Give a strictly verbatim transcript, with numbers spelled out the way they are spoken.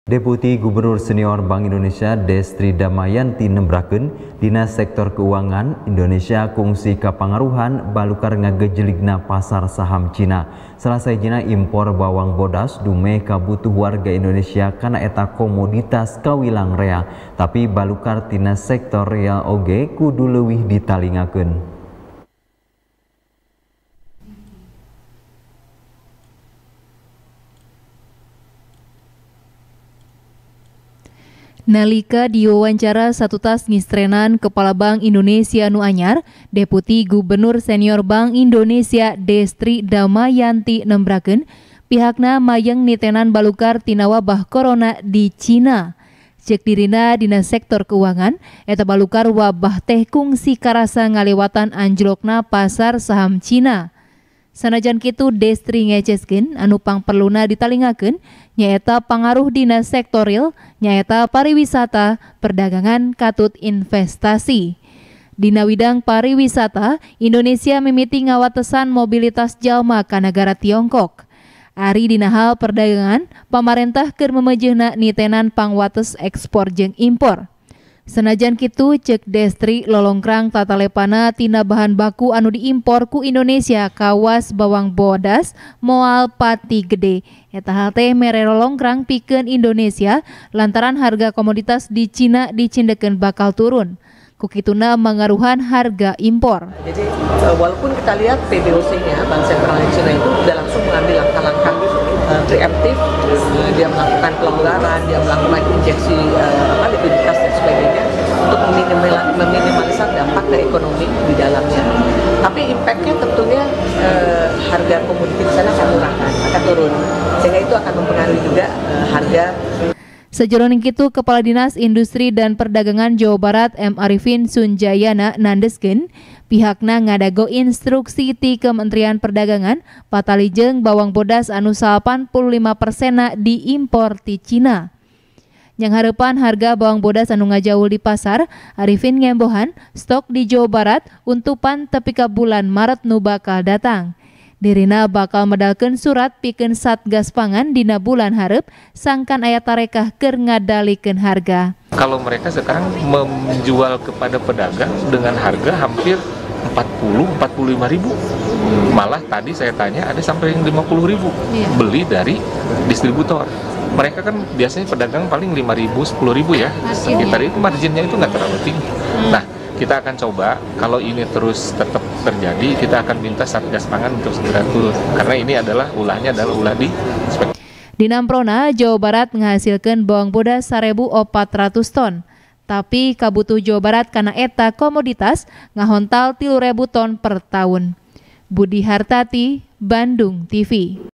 Deputi Gubernur Senior Bank Indonesia Destri Damayanti nembrakeun dina sektor keuangan Indonesia kungsi kapangaruhan balukar ngagejeligna pasar saham Cina. Salah sajina impor bawang bodas dume kabutuh warga Indonesia kana eta komoditas kawilang rea, tapi balukar tina sektor real oge kudu leuwih ditalingakeun. Nalika diwawancara satu tas ngistrenan Kepala Bank Indonesia nu anyar, Deputi Gubernur Senior Bank Indonesia Destri Damayanti nembrakeun pihakna mayeng nitenan balukar tina wabah corona di Cina. Cek dirina dina sektor keuangan, eta balukar wabah teh kungsi karasa ngalewatan anjlokna pasar saham Cina. Sanajan kitu Destri ngeceskeun anu pangperluna ditalingakeun nyaeta pangaruh dina sektor real, nyaeta pariwisata, perdagangan katut investasi. Dina widang pariwisata, Indonesia mimiti ngawatesan mobilitas jalma ka nagara Tiongkok. Ari dina hal perdagangan, pamarentah keur memejehna nitenan pangwates ekspor jeung impor. Senajan kitu cek Destri lolongkrang tatalepana tina bahan baku anu diimpor ku Indonesia kawas bawang bodas moal pati gede. Eta hal teh mere lolongkrang pikeun Indonesia lantaran harga komoditas di Cina dicindekeun bakal turun. Kukituna mengaruhan harga impor. Jadi walaupun kita lihat P B O C-nya Bank Sentral Cina itu sudah langsung mengambil langkah-langkah uh, preemptif, uh, dia melakukan pelonggaran, dia melakukan injeksi uh, likuiditas dan sebagainya untuk meminimalisir dampak ke ekonomi di dalamnya. Tapi impact-nya tentunya uh, harga komoditi di sana akan murahkan, akan turun, sehingga itu akan mempengaruhi juga uh, harga. Sajeroning kitu Kepala Dinas Industri dan Perdagangan Jawa Barat M. Arifin Sunjayana nandeskeun pihakna ngadago instruksi ti Kementerian Perdagangan patalijeng bawang bodas anu salapan puluh lima persena diimpor ti Cina. Yang hareupan harga bawang bodas anu ngajaul di pasar, Arifin ngembohan stok di Jawa Barat untupan tepi ka bulan Maret nu bakal datang. Dirina bakal medalkeun surat pikeun Satgas Pangan dina bulan hareup sangkan aya tarekah keur ngadalikeun harga. Kalau mereka sekarang menjual kepada pedagang dengan harga hampir empat puluh sampai empat puluh lima ribu. Malah tadi saya tanya ada sampai yang lima puluh ribu iya. Beli dari distributor. Mereka kan biasanya pedagang paling lima ribu, sepuluh ribu ya. Sekitar itu marginnya itu nggak terlalu tinggi. Hmm. Nah, kita akan coba kalau ini terus tetap terjadi, kita akan minta Satgas Pangan untuk segera turun karena ini adalah ulahnya adalah ulah di di Namprona, Jawa Barat menghasilkan bawang bodas seribu empat ratus ton. Tapi kabutuh Jawa Barat karena eta komoditas ngahontal tilu ribu ton per tahun. Budi Hartati, Bandung T V.